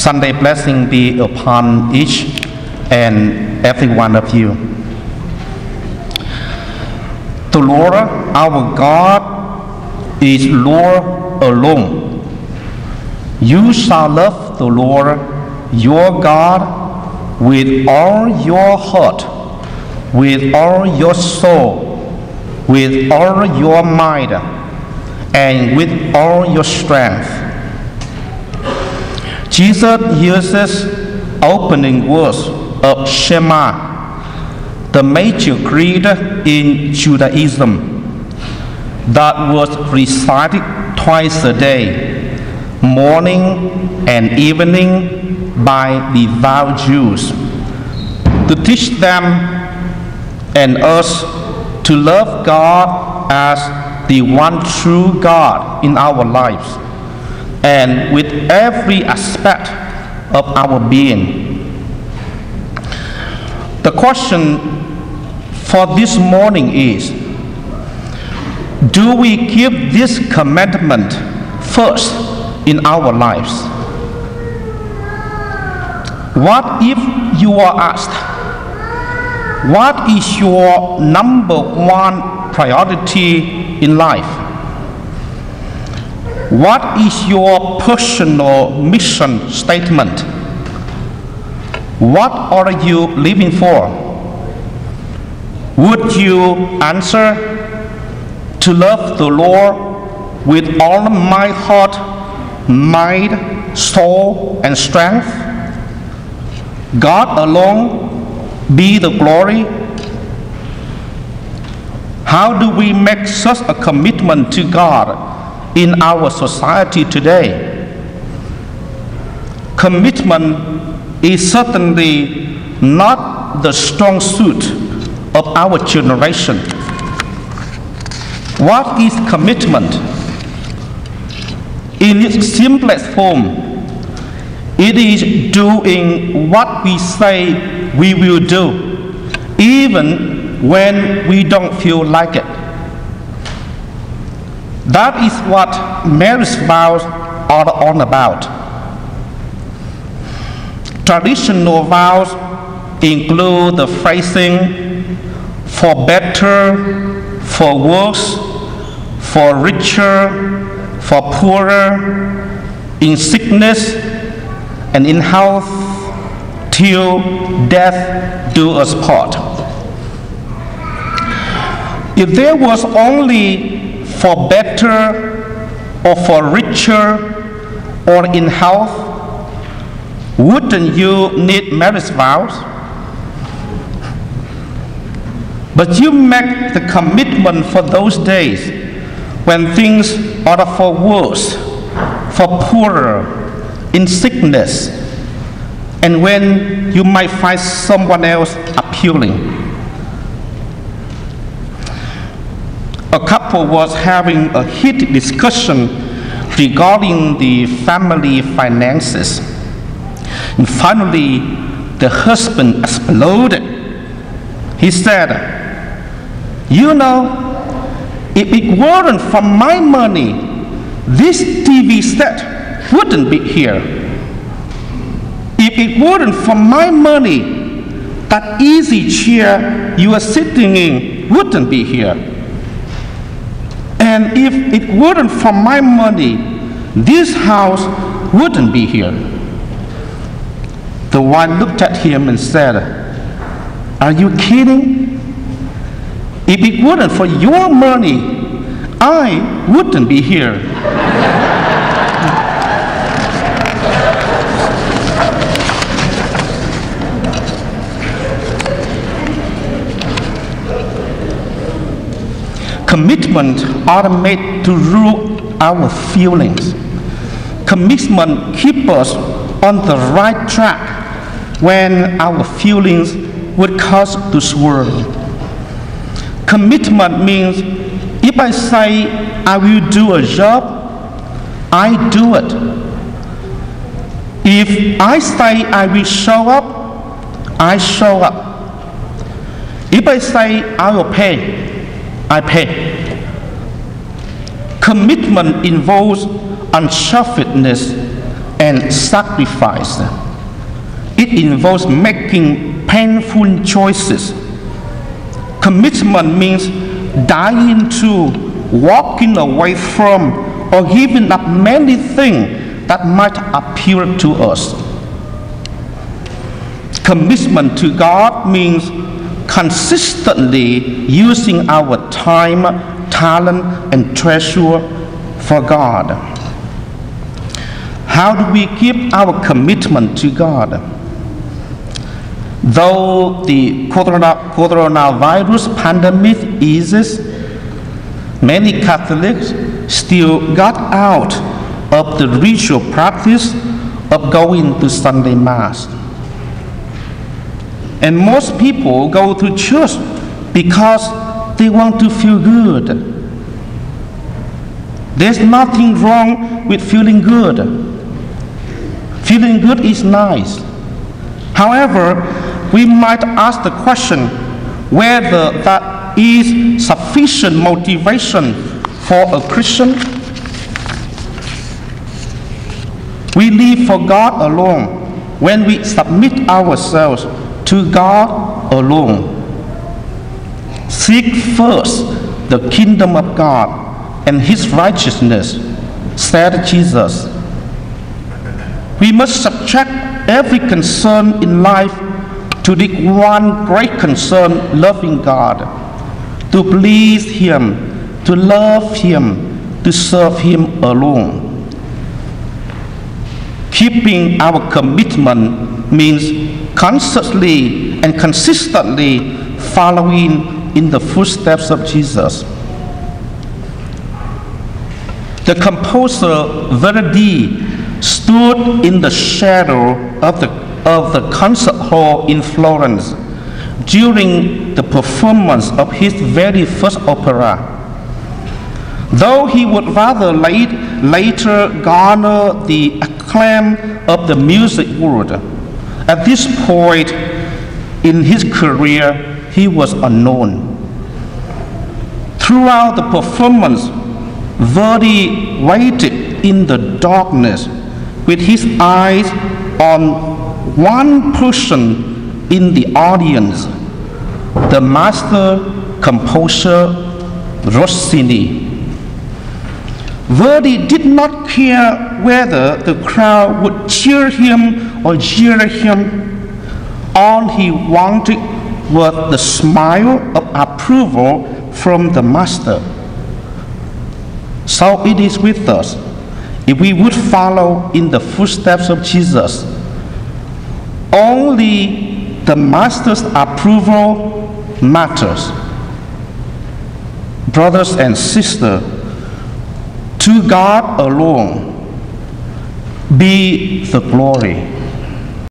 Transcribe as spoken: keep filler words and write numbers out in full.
Sunday blessing be upon each and every one of you. The Lord our God is Lord alone. You shall love the Lord your God with all your heart, with all your soul, with all your mind, and with all your strength. Jesus uses opening words of Shema, the major creed in Judaism, that was recited twice a day, morning and evening, by devout Jews, to teach them and us to love God as the one true God in our lives, and with every aspect of our being. The question for this morning is, do we keep this commandment first in our lives? What if you are asked, what is your number one priority in life? What is your personal mission statement? What are you living for? Would you answer, to love the Lord with all my heart, mind, soul, and strength? God alone be the glory. How do we make such a commitment to God in our society today? Commitment is certainly not the strong suit of our generation. What is commitment? In its simplest form, it is doing what we say we will do, even when we don't feel like it. That is what marriage vows are all about. Traditional vows include the phrasing for better, for worse, for richer, for poorer, in sickness and in health, till death do us part. If there was only for better or for richer or in health, wouldn't you need marriage vows? But you make the commitment for those days when things are for worse, for poorer, in sickness, and when you might find someone else appealing. A couple was having a heated discussion regarding the family finances. And finally, the husband exploded. He said, "You know, if it weren't for my money, this T V set wouldn't be here. If it weren't for my money, that easy chair you are sitting in wouldn't be here. And if it weren't for my money, this house wouldn't be here." The wife looked at him and said, "Are you kidding? If it weren't for your money, I wouldn't be here." Commitment are made to rule our feelings. Commitment keeps us on the right track when our feelings would cause to swerve. Commitment means if I say I will do a job, I do it. If I say I will show up, I show up. If I say I will pay, I pay. Commitment involves unselfishness and sacrifice. It involves making painful choices. Commitment means dying to, walking away from, or giving up many things that might appeal to us. Commitment to God means consistently using our time, talent, and treasure for God. How do we keep our commitment to God? Though the corona, coronavirus pandemic eases, many Catholics still got out of the ritual practice of going to Sunday Mass. And most people go to church because they want to feel good. There's nothing wrong with feeling good. Feeling good is nice. However, we might ask the question whether that is sufficient motivation for a Christian. We live for God alone when we submit ourselves to God alone. Seek first the kingdom of God and His righteousness, said Jesus. We must subject every concern in life to the one great concern, loving God, to please Him, to love Him, to serve Him alone. Keeping our commitment means constantly and consistently following in the footsteps of Jesus. The composer Verdi stood in the shadow of the, of the concert hall in Florence during the performance of his very first opera. Though he would rather late, later garner the acclaim of the music world, at this point in his career, he was unknown. Throughout the performance, Verdi waited in the darkness with his eyes on one person in the audience, the master composer Rossini. Verdi did not care whether the crowd would cheer him or jeer him. All he wanted was the smile of approval from the master. So it is with us. If we would follow in the footsteps of Jesus, only the master's approval matters. Brothers and sisters, to God alone be the glory.